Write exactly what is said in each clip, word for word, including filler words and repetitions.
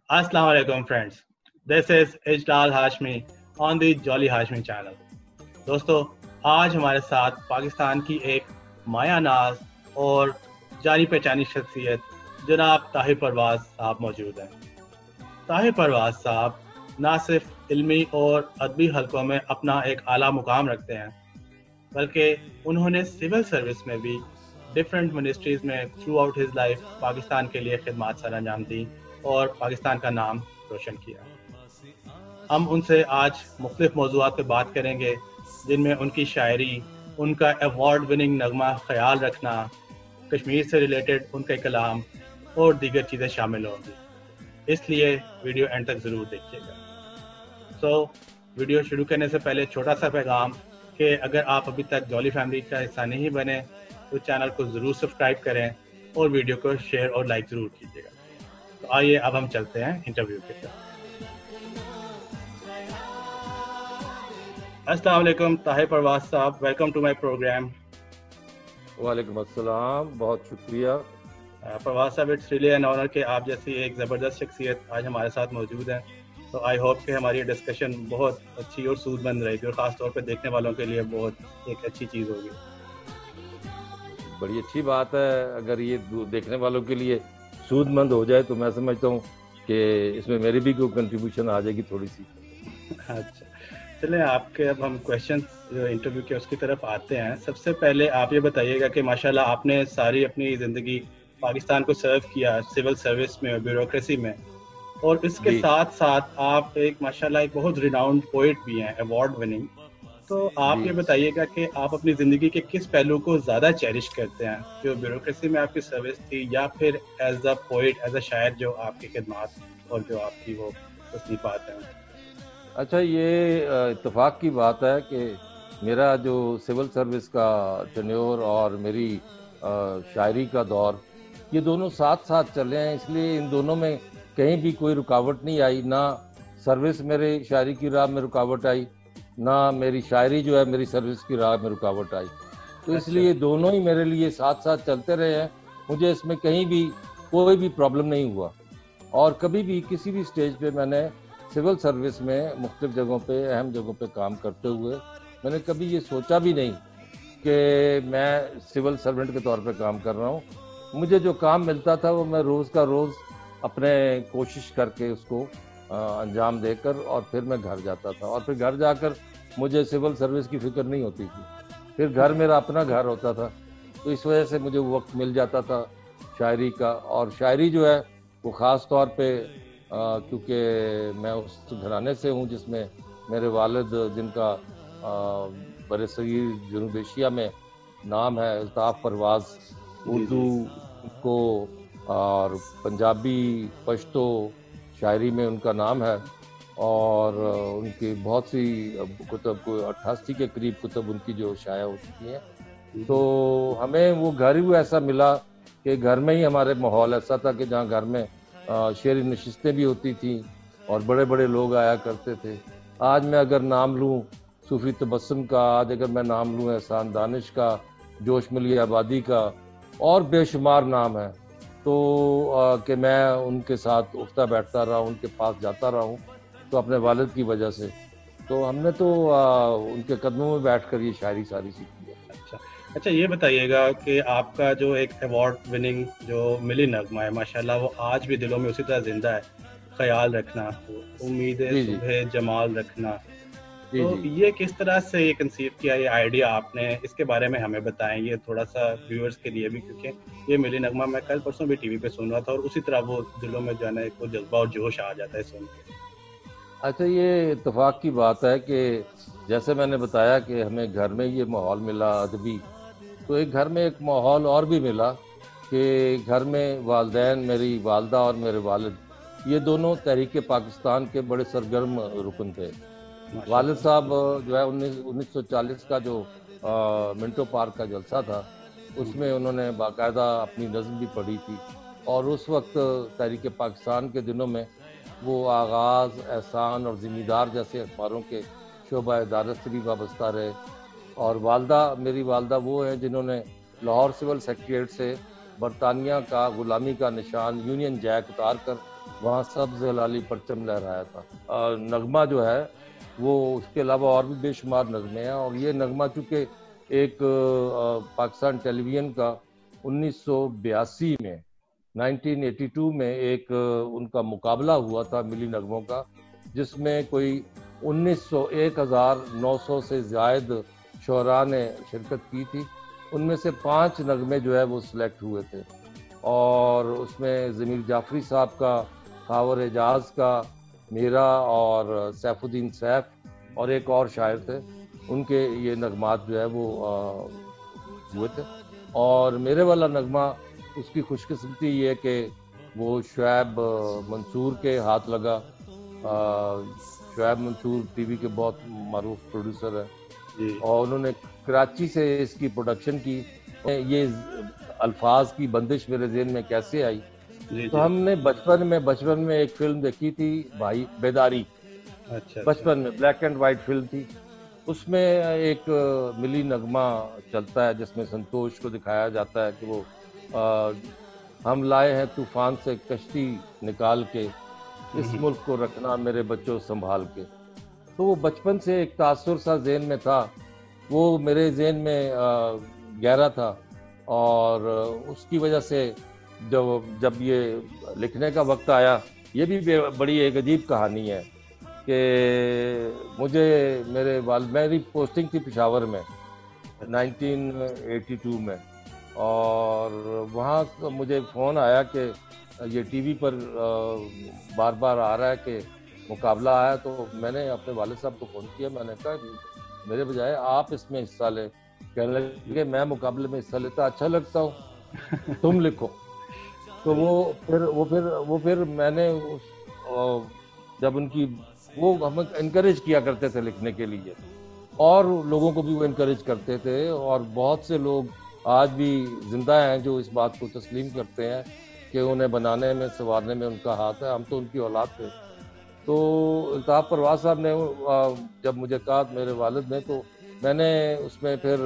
Assalamu alaikum friends. This is Ijlal Hashmi on the Jolly Hashmi channel. دوستو آج ہمارے ساتھ پاکستان کی ایک مایہ ناز اور جانی پہچانی شخصیت جناب طاہر پرواز صاحب موجود ہیں. طاہر پرواز صاحب نہ صرف علمی اور ادبی حلقوں میں اپنا ایک اعلیٰ مقام رکھتے ہیں بلکہ انہوں نے سول سروس میں بھی ڈفرینٹ منسٹریز میں throughout his life Pakistan کے لیے خدمات سر انجام دی اور پاکستان کا نام روشن کیا. ہم ان سے آج مختلف موضوعات پہ بات کریں گے جن میں ان کی شاعری، ان کا ایوارڈ وننگ نغمہ خیال رکھنا، کشمیر سے ریلیٹڈ ان کا کلام اور دیگر چیزیں شامل ہوں گی. اس لیے ویڈیو اینڈ تک ضرور دیکھیے گا. سو so, ویڈیو شروع کرنے سے پہلے چھوٹا سا پیغام کہ اگر آپ ابھی تک جولی فیملی کا حصہ نہیں بنے تو چینل کو ضرور سبسکرائب کریں اور ویڈیو کو شیئر اور لائک ضرور کیجیے گا. تو آئیے اب ہم چلتے ہیں انٹرویو کی طرف. السلام علیکم طاہر پرواز صاحب، ویلکم ٹو مائی پروگرام. وعلیکم السلام، بہت شکریہ. پرواز صاحب، اٹس ریلی این آنر کہ آپ جیسی ایک زبردست شخصیت آج ہمارے ساتھ موجود ہیں. تو آئی ہوپ کہ ہماری ڈسکشن بہت اچھی اور سود مند رہے گی اور خاص طور پہ دیکھنے والوں کے لیے بہت ایک اچھی چیز ہوگی. بڑی اچھی بات ہے اگر یہ دیکھنے والوں کے لیے سود مند ہو جائے تو میں سمجھتا ہوں کہ اس میں میری بھی کوئی کنٹریبیوشن آ جائے گی تھوڑی سی. اچھا چلیں، آپ کے اب ہم کویشچن انٹرویو کے اس کی طرف آتے ہیں. سب سے پہلے آپ یہ بتائیے گا کہ ماشاءاللہ آپ نے ساری اپنی زندگی پاکستان کو سرو کیا سول سروس میں، بیوروکریسی میں، اور اس کے ساتھ ساتھ آپ ایک ماشاءاللہ ایک بہت ریناؤنڈ پوئٹ بھی ہیں، ایوارڈ وننگ. تو آپ یہ بتائیے گا کہ آپ اپنی زندگی کے کس پہلو کو زیادہ چیریش کرتے ہیں، جو بیوروکریسی میں آپ کی سروس تھی یا پھر as a poet, as a شاعر جو آپ کی خدمات اور جو آپ کی وہ تصنیفات ہیں؟ اچھا، یہ اتفاق کی بات ہے کہ میرا جو سول سروس کا ٹینیور اور میری شاعری کا دور، یہ دونوں ساتھ ساتھ چلے ہیں، اس لیے ان دونوں میں کہیں بھی کوئی رکاوٹ نہیں آئی. نہ سروس میرے شاعری کی راہ میں رکاوٹ آئی، نہ میری شاعری جو ہے میری سروس کی راہ میں رکاوٹ آئی. تو اس لیے دونوں ہی میرے لیے ساتھ ساتھ چلتے رہے ہیں. مجھے اس میں کہیں بھی کوئی بھی پرابلم نہیں ہوا، اور کبھی بھی کسی بھی سٹیج پہ میں نے سول سروس میں مختلف جگہوں پہ، اہم جگہوں پہ کام کرتے ہوئے میں نے کبھی یہ سوچا بھی نہیں کہ میں سول سرونٹ کے طور پہ کام کر رہا ہوں. مجھے جو کام ملتا تھا وہ میں روز کا روز اپنے کوشش کر کے اس کو انجام دے کر اور پھر میں گھر جاتا تھا، اور پھر گھر جا کر مجھے سول سروس کی فکر نہیں ہوتی تھی. پھر گھر میرا اپنا گھر ہوتا تھا، تو اس وجہ سے مجھے وقت مل جاتا تھا شاعری کا. اور شاعری جو ہے وہ خاص طور پہ کیونکہ میں اس گھرانے سے ہوں جس میں میرے والد، جن کا بر صغیر جنوب ایشیا میں نام ہے الطاف پرواز، اردو کو اور پنجابی، پشتو شاعری میں ان کا نام ہے، اور ان کی بہت سی کتب، کوئی اٹھاسی کے قریب کتب ان کی جو شائع ہو چکی ہیں. تو ہمیں وہ گھر ہی ایسا ملا کہ گھر میں ہی ہمارے ماحول ایسا تھا کہ جہاں گھر میں شعری نشستیں بھی ہوتی تھیں اور بڑے بڑے لوگ آیا کرتے تھے. آج میں اگر نام لوں صوفی تبسم کا، آج اگر میں نام لوں احسان دانش کا، جوش ملی آبادی کا، اور بے شمار نام ہیں، تو کہ میں ان کے ساتھ اٹھتا بیٹھتا رہا ہوں، ان کے پاس جاتا رہا ہوں، تو اپنے والد کی وجہ سے. تو ہم نے تو ان کے قدموں میں بیٹھ کر یہ شاعری ساری سیکھی ہے. اچھا اچھا یہ بتائیے گا کہ آپ کا جو ایک ایوارڈ وننگ جو ملی نغمہ ہے ماشاءاللہ، وہ آج بھی دلوں میں اسی طرح زندہ ہے، خیال رکھنا، امید صبح جمال رکھنا. تو یہ کس طرح سے یہ کنسیو کیا یہ آئیڈیا آپ نے؟ اس کے بارے میں ہمیں بتائیں یہ تھوڑا سا ویورز کے لیے بھی، کیونکہ یہ ملی نغمہ میں کل پرسوں بھی ٹی وی پہ سن رہا تھا اور اسی طرح وہ دلوں میں جو ہے نا ایک جذبہ اور جوش آ جاتا ہے سن کے. اچھا، یہ اتفاق کی بات ہے کہ جیسے میں نے بتایا کہ ہمیں گھر میں یہ ماحول ملا ادبی، تو ایک گھر میں ایک ماحول اور بھی ملا کہ گھر میں والدین، میری والدہ اور میرے والد، یہ دونوں تحریک پاکستان کے بڑے سرگرم رکن تھے. والد صاحب جو ہے انیس سو چالیس کا جو منٹو پارک کا جلسہ تھا، اس میں انہوں نے باقاعدہ اپنی نظم بھی پڑھی تھی، اور اس وقت تحریک پاکستان کے دنوں میں وہ آغاز، احسان اور ذمہ دار جیسے اخباروں کے شعبہ ادارت سے بھی وابستہ رہے. اور والدہ، میری والدہ وہ ہیں جنہوں نے لاہور سول سیکریٹریٹ سے برطانیہ کا غلامی کا نشان یونین جیک اتار کر وہاں سبز ہلالی پرچم لہرایا تھا. نغمہ جو ہے وہ اس کے علاوہ اور بھی بے شمار نغمے ہیں، اور یہ نغمہ چونکہ ایک پاکستان ٹیلی ویژن کا انیس سو بیاسی میں نائنٹین ایٹی ٹو میں ایک ان کا مقابلہ ہوا تھا ملی نغموں کا، جس میں کوئی انیس سو ایک ہزار نو سو سے زائد شعراء نے شرکت کی تھی. ان میں سے پانچ نغمے جو ہے وہ سلیکٹ ہوئے تھے، اور اس میں ضمیر جعفری صاحب کا، خاور اعجاز کا، میرا اور سیف الدین سیف اور ایک اور شاعر تھے، ان کے یہ نغمات جو ہے وہ ہوئے تھے. اور میرے والا نغمہ اس کی خوش قسمتی یہ کہ وہ شعیب منصور کے ہاتھ لگا. شعیب منصور ٹی وی کے بہت معروف پروڈیوسر ہیں، اور انہوں نے کراچی سے اس کی پروڈکشن کی. یہ الفاظ کی بندش میرے ذہن میں کیسے آئی، تو ہم نے بچپن میں بچپن میں ایک فلم دیکھی تھی بھائی بیداری. بچپن میں بلیک اینڈ وائٹ فلم تھی، اس میں ایک ملی نغمہ چلتا ہے جس میں سنتوش کو دکھایا جاتا ہے کہ وہ ہم لائے ہیں طوفان سے کشتی نکال کے، اس ملک کو رکھنا میرے بچوں سنبھال کے. تو وہ بچپن سے ایک تاثر سا ذہن میں تھا، وہ میرے ذہن میں گہرا تھا، اور اس کی وجہ سے جب جب یہ لکھنے کا وقت آیا، یہ بھی بڑی ایک عجیب کہانی ہے کہ مجھے میرے والد، میری پوسٹنگ تھی پشاور میں نائنٹین ایٹی ٹو میں، اور وہاں مجھے فون آیا کہ یہ ٹی وی پر بار بار آ رہا ہے کہ مقابلہ آیا. تو میں نے اپنے والد صاحب کو فون کیا، میں نے کہا میرے بجائے آپ اس میں حصہ لیں. کہنے لگے کہ میں مقابلے میں حصہ لیتا اچھا لگتا ہوں، تم لکھو. تو وہ پھر وہ پھر وہ پھر میں نے جب ان کی وہ ہمیں انکریج کیا کرتے تھے لکھنے کے لیے، اور لوگوں کو بھی وہ انکریج کرتے تھے، اور بہت سے لوگ آج بھی زندہ ہیں جو اس بات کو تسلیم کرتے ہیں کہ انہیں بنانے میں سنوارنے میں ان کا ہاتھ ہے. ہم تو ان کی اولاد تھے. تو الطاف پرواز صاحب نے جب مجھے کہا میرے والد نے، تو میں نے اس میں پھر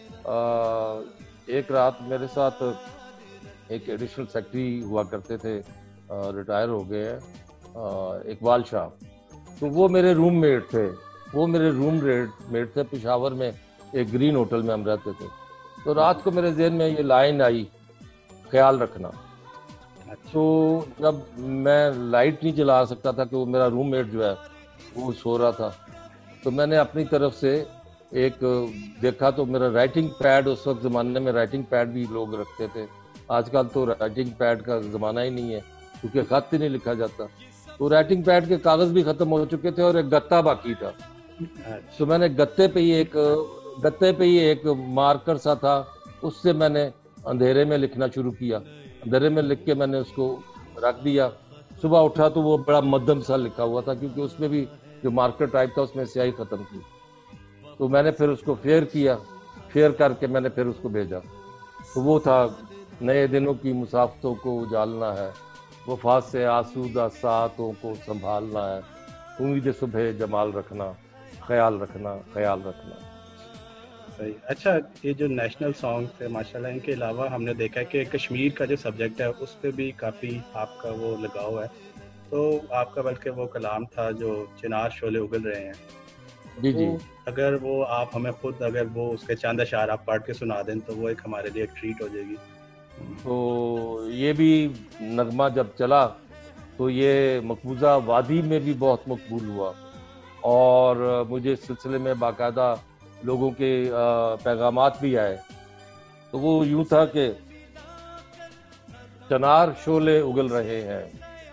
ایک رات میرے ساتھ ایک ایڈیشنل سیکرٹری ہوا کرتے تھے، ریٹائر ہو گئے ہیں، اقبال شاہ. تو وہ میرے روم میٹ تھے وہ میرے روم میٹ تھے پشاور میں ایک گرین ہوٹل میں ہم رہتے تھے. تو رات کو میرے ذہن میں یہ لائن آئی، خیال رکھنا. تو جب میں لائٹ نہیں جلا سکتا تھا کہ وہ میرا روم میٹ جو ہے وہ سو رہا تھا، تو میں نے اپنی طرف سے ایک دیکھا، تو میرا رائٹنگ پیڈ، اس وقت زمانے میں رائٹنگ پیڈ بھی لوگ رکھتے تھے، آج کل تو رائٹنگ پیڈ کا زمانہ ہی نہیں ہے کیونکہ خط ہی نہیں لکھا جاتا. تو رائٹنگ پیڈ کے کاغذ بھی ختم ہو چکے تھے اور ایک گتا باقی تھا. تو میں نے گتے پہ ہی ایک گتے پہ ہی ایک مارکر سا تھا، اس سے میں نے اندھیرے میں لکھنا شروع کیا. اندھیرے میں لکھ کے میں نے اس کو رکھ دیا. صبح اٹھا تو وہ بڑا مدھم سا لکھا ہوا تھا، کیونکہ اس میں بھی جو مارکر ٹائپ تھا اس میں سیاہی ختم تھی. تو میں نے پھر اس کو فیئر کیا، فیئر کر کے میں نے پھر اس کو بھیجا. تو وہ تھا، نئے دنوں کی مسافتوں کو اجالنا ہے، وفا سے آسودہ ساعتوں کو سنبھالنا ہے، امید صبح جمال رکھنا، خیال رکھنا، خیال رکھنا. صحیح. اچھا، یہ جو نیشنل سانگس ہے ماشاء اللہ، ان کے علاوہ ہم نے دیکھا ہے کہ کشمیر کا جو سبجیکٹ ہے اس پہ بھی کافی آپ کا وہ لگاؤ ہے. تو آپ کا بلکہ وہ کلام تھا جو چنار شعلے اگل رہے ہیں. جی جی. اگر وہ آپ ہمیں خود اگر وہ اس کے چند اشعار آپ پڑھ کے سنا دیں تو وہ ایک ہمارے لیے ایک ٹریٹ ہو جائے گی. تو یہ بھی نغمہ جب چلا تو یہ مقبوضہ وادی میں بھی بہت مقبول ہوا، اور مجھے اس سلسلے میں باقاعدہ لوگوں کے پیغامات بھی آئے. تو وہ یوں تھا کہ چنار شعلے اگل رہے ہیں،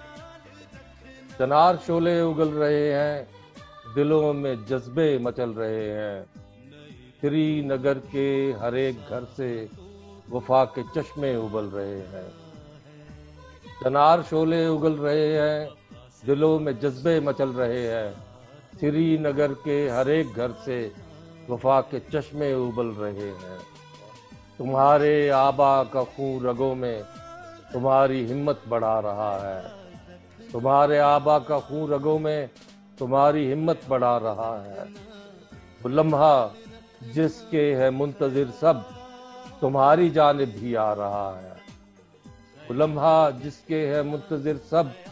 چنار شعلے اگل رہے ہیں، دلوں میں جذبے مچل رہے ہیں، سری نگر کے ہر ایک گھر سے وفا کے چشمے ابل رہے ہیں. چنار شعلے اگل رہے ہیں، دلوں میں جذبے مچل رہے ہیں، سری نگر کے ہر ایک گھر سے وفا کے چشمے ابل رہے ہیں. تمہارے آبا کا خون رگوں میں تمہاری ہمت بڑھا رہا ہے، تمہارے آبا کا خون رگوں میں تمہاری ہمت بڑھا رہا ہے. وہ لمحہ جس کے ہے منتظر سب تمہاری جانب بھی آ رہا ہے، وہ لمحہ جس کے ہے منتظر سب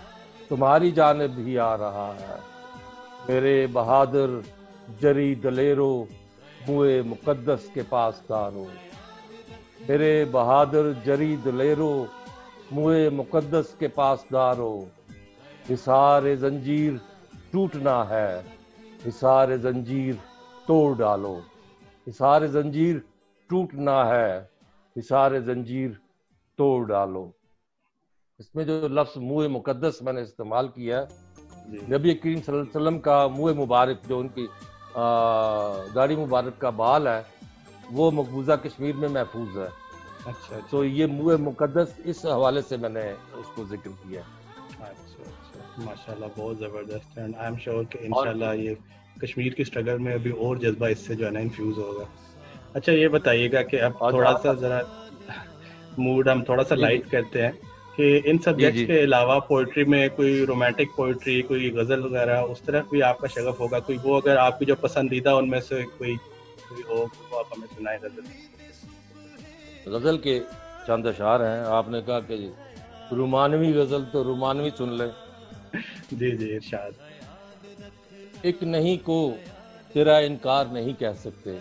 تمہاری جانب ہی آ رہا ہے، میرے بہادر جری دلیرو موئے مقدس کے پاس دارو، میرے بہادر جری دلیرو موئے مقدس کے پاس دارو، حصار زنجیر ٹوٹنا ہے، حصار زنجیر توڑ ڈالو، حصار زنجیر ٹوٹنا ہے، حصار زنجیر توڑ ڈالو۔ اس میں جو لفظ منہ مقدس میں نے استعمال کیا ہے، نبی کریم صلی اللہ علیہ وسلم کا منہ مبارک، جو ان کی داڑھی مبارک کا بال ہے، وہ مقبوضہ کشمیر میں محفوظ ہے۔ اچھا، تو یہ منہ مقدس اس حوالے سے میں نے اس کو ذکر کیا ہے۔ اچھا اچھا، ماشاءاللہ بہت زبردست، اینڈ آئی ایم شیور کہ انشاءاللہ یہ کشمیر کی اسٹرگل میں ابھی اور جذبہ اس سے جو ہے نا انفیوز ہوگا۔ اچھا یہ بتائیے گا کہ اب تھوڑا سا ذرا موڈ ہم تھوڑا سا لائٹ کرتے ہیں کہ ان سبجیکٹس کے علاوہ پوئٹری میں کوئی رومانٹک پوئٹری، کوئی غزل وغیرہ اس طرف بھی آپ کا شغف ہوگا کوئی، وہ اگر آپ کی جو پسندیدہ ان میں سے کوئی کوئی ہو وہ آپ ہمیں سنائیں غزل۔ غزل کے چند اشعار ہیں، آپ نے کہا کہ رومانوی غزل تو رومانوی سن لیں۔ جی جی ارشاد۔ ایک نہیں کو تیرا انکار نہیں کہہ سکتے،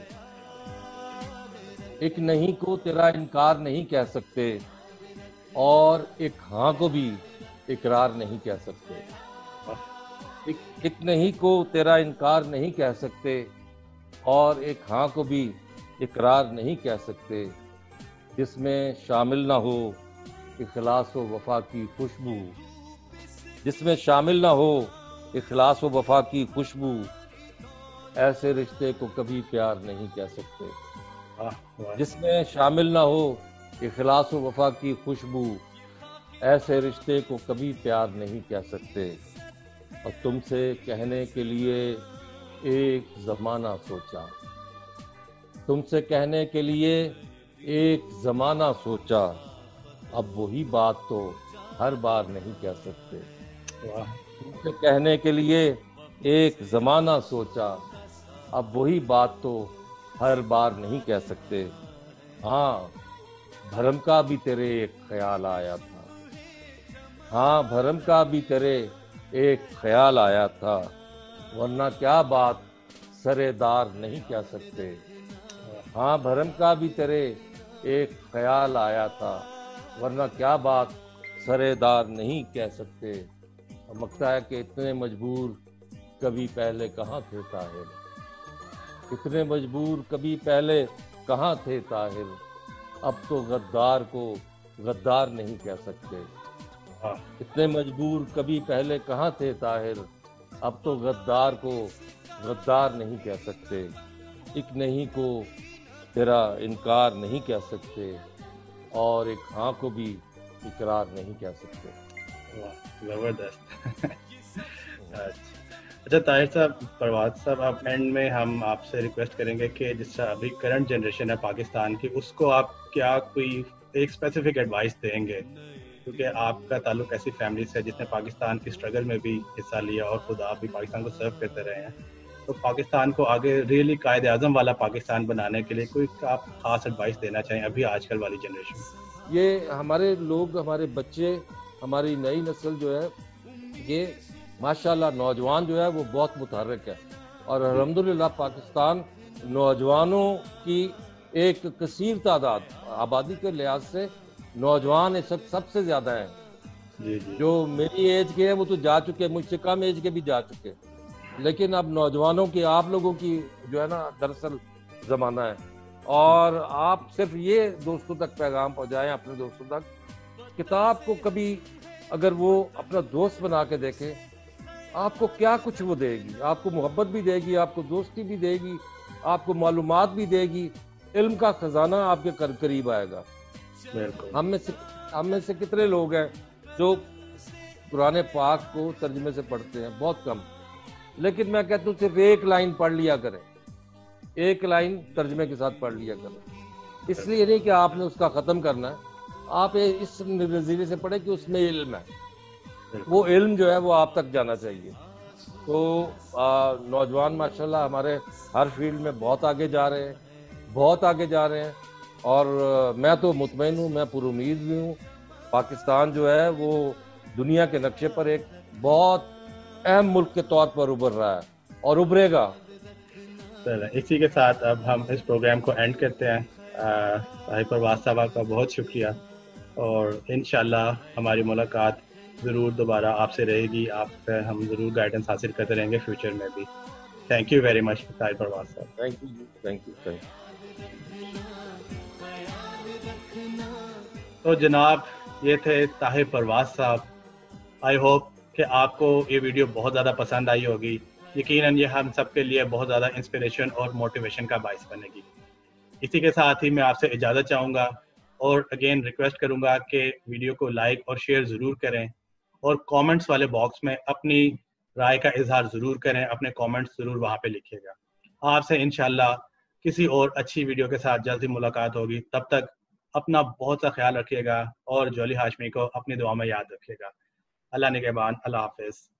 ایک نہیں کو تیرا انکار نہیں کہہ سکتے، اور ایک ہاں کو بھی اقرار نہیں کہہ سکتے۔ ایک نہیں کو تیرا انکار نہیں کہہ سکتے، اور ایک ہاں کو بھی اقرار نہیں کہہ سکتے، جس میں شامل نہ ہو اخلاص و وفا کی خوشبو، جس میں شامل نہ ہو اخلاص و وفا کی خوشبو، ایسے رشتے کو کبھی پیار نہیں کہہ سکتے۔ جس میں شامل نہ ہو اخلاص و وفا کی خوشبو، ایسے رشتے کو کبھی پیار نہیں کہہ سکتے۔ اور تم سے کہنے کے لیے ایک زمانہ سوچا، تم سے کہنے کے لیے ایک زمانہ سوچا، اب وہی بات تو ہر بار نہیں کہہ سکتے۔ تم سے کہنے کے لیے ایک زمانہ سوچا، اب وہی بات تو ہر بار نہیں کہہ سکتے۔ ہاں بھرم کا بھی تیرے ایک خیال آیا تھا، ہاں بھرم کا بھی تیرے ایک خیال آیا تھا، ورنہ کیا بات سرے دار نہیں کہہ سکتے۔ ہاں بھرم کا بھی تیرے ایک خیال آیا تھا، ورنہ کیا بات سرے دار نہیں کہہ سکتے۔ اور مکتا ہے کہ اتنے مجبور کبھی پہلے کہاں تھے طاہر، اتنے مجبور کبھی پہلے کہاں تھے طاہر، اب تو غدار کو غدار نہیں کہہ سکتے۔ اتنے مجبور کبھی پہلے کہاں تھے طاہر، اب تو غدار کو غدار نہیں کہہ سکتے۔ ایک نہیں کو تیرا انکار نہیں کہہ سکتے، اور ایک ہاں کو بھی اقرار نہیں کہہ سکتے۔ زبردست۔ اچھا طاہر صاحب، پرواز صاحب، اب اینڈ میں ہم آپ سے ریکویسٹ کریں گے کہ جس طرح ابھی کرنٹ جنریشن ہے پاکستان کی، اس کو آپ کیا کوئی ایک اسپیسیفک ایڈوائس دیں گے، کیونکہ آپ کا تعلق ایسی فیملی سے ہے جس نے پاکستان کی اسٹرگل میں بھی حصہ لیا اور خود آپ بھی پاکستان کو سرو کرتے رہے ہیں، تو پاکستان کو آگے ریئلی قائد اعظم والا پاکستان بنانے کے لیے کوئی آپ خاص ایڈوائس دینا چاہیں ابھی آج کل والی جنریشن؟ یہ ہمارے لوگ، ہمارے بچے، ہماری نئی نسل جو ہے، یہ ماشاءاللہ نوجوان جو ہے وہ بہت متحرک ہے، اور الحمدللہ پاکستان نوجوانوں کی ایک کثیر تعداد، آبادی کے لحاظ سے نوجوان سب سب سے زیادہ ہیں۔ جی جی، جو میری ایج کے ہیں وہ تو جا چکے، مجھ سے کم ایج کے بھی جا چکے، لیکن اب نوجوانوں کی، آپ لوگوں کی جو ہے نا دراصل زمانہ ہے۔ اور آپ صرف یہ دوستوں تک پیغام پہنچائیں، اپنے دوستوں تک، کتاب کو کبھی اگر وہ اپنا دوست بنا کے دیکھے، آپ کو کیا کچھ وہ دے گی، آپ کو محبت بھی دے گی، آپ کو دوستی بھی دے گی، آپ کو معلومات بھی دے گی، علم کا خزانہ آپ کے قریب آئے گا۔ ہم میں سے ہم میں سے کتنے لوگ ہیں جو قرآن پاک کو ترجمے سے پڑھتے ہیں؟ بہت کم۔ لیکن میں کہتا ہوں صرف ایک لائن پڑھ لیا کریں، ایک لائن ترجمے کے ساتھ پڑھ لیا کریں۔ اس لیے نہیں کہ آپ نے اس کا ختم کرنا ہے، آپ اس نظریے سے پڑھیں کہ اس میں علم ہے، وہ علم جو ہے وہ آپ تک جانا چاہیے۔ تو نوجوان ماشاءاللہ ہمارے ہر فیلڈ میں بہت آگے جا رہے ہیں، بہت آگے جا رہے ہیں، اور میں تو مطمئن ہوں، میں پر امید بھی ہوں، پاکستان جو ہے وہ دنیا کے نقشے پر ایک بہت اہم ملک کے طور پر ابھر رہا ہے اور ابھرے گا. اسی کے ساتھ اب ہم اس پروگرام کو اینڈ کرتے ہیں. طاہر پرواز صاحب کا بہت شکریہ, اور انشاءاللہ ہماری ملاقات ضرور دوبارہ آپ سے رہے گی. آپ سے ہم ضرور گائیڈنس حاصل کرتے رہیں گے فیوچر میں بھی. Thank you very much Tahir Parvaz صاحب. Thank you thank you thank you. تو جناب یہ تھے طاہر پرواز صاحب. آئی ہوپ کہ آپ کو یہ ویڈیو بہت زیادہ پسند آئی ہوگی. یقیناً یہ ہم سب کے لیے بہت زیادہ انسپریشن اور موٹیویشن کا باعث بنے گی. اسی کے ساتھ ہی میں آپ سے اجازت چاہوں گا, اور اگین ریکویسٹ کروں گا کہ ویڈیو کو لائک اور شیئر ضرور کریں, اور کامنٹس والے باکس میں اپنی رائے کا اظہار ضرور کریں. اپنے کامنٹس ضرور وہاں پہ لکھیے گا. آپ سے انشاءاللہ کسی اور اچھی ویڈیو کے ساتھ جلدی ملاقات ہوگی. تب تک اپنا بہت سا خیال رکھیے گا, اور جولی ہاشمی کو اپنی دعا میں یاد رکھیے گا. اللہ نگہبان. اللہ حافظ.